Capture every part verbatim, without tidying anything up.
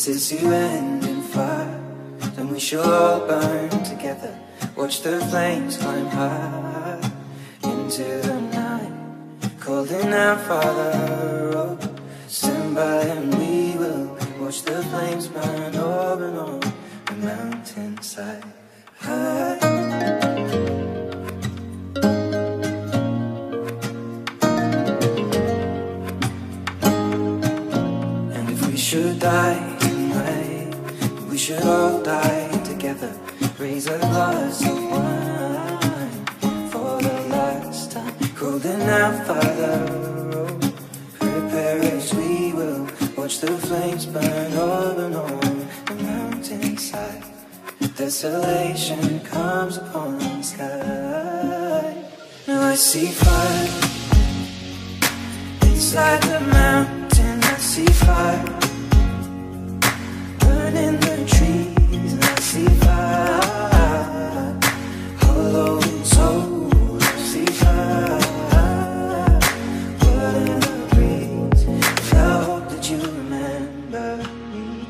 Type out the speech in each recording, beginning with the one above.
pieces to end in fire. Then we shall all burn together, watch the flames climb high into the night, calling out, Father, oh, stand by and we will watch the flames burn over and on the mountainside. High. And if we should die tonight, we should all die together. Raise a glass of wine for the last time, calling out, Father, oh, prepare as we will watch the flames burn over and on the mountainside. Desolation comes upon the sky. Now I see fire inside the mountain. I see fire burning the trees, and I see fire hollow and soul. I see fire burning the breeze. I hope that you remember me.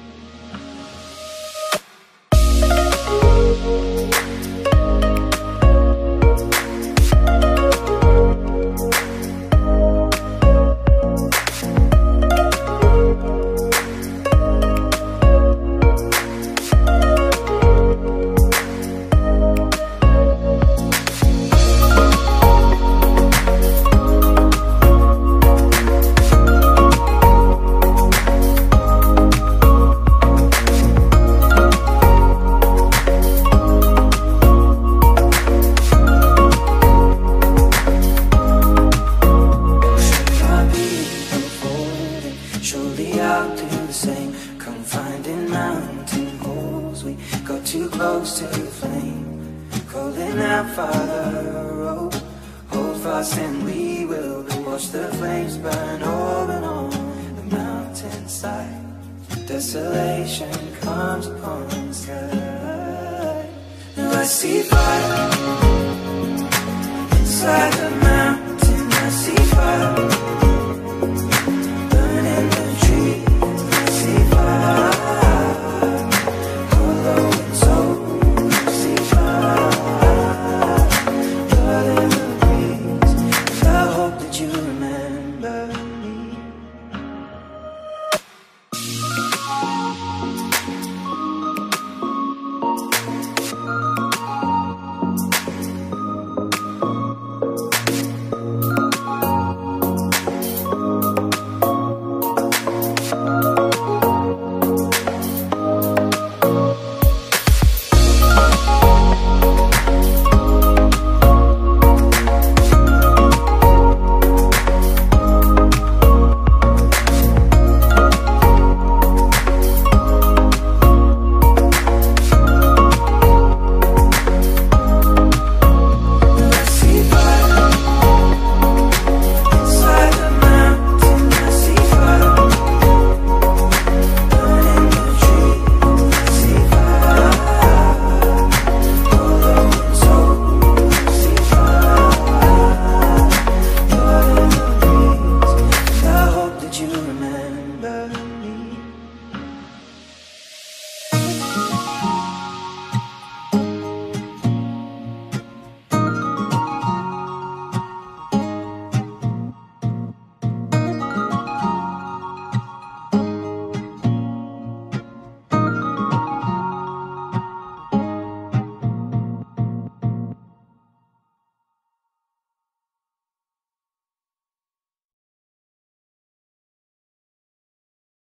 Surely I'll do the same. Confined in mountain holes, we got too close to the flame. Calling out, Father, oh, hold fast and we will watch the flames burn over and on the mountainside. Desolation comes upon the sky. Now I see fire